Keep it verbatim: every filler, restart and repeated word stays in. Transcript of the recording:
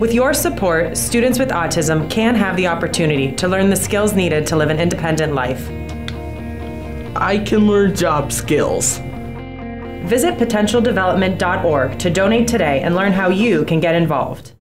With your support, students with autism can have the opportunity to learn the skills needed to live an independent life. I can learn job skills. Visit potential development dot org to donate today and learn how you can get involved.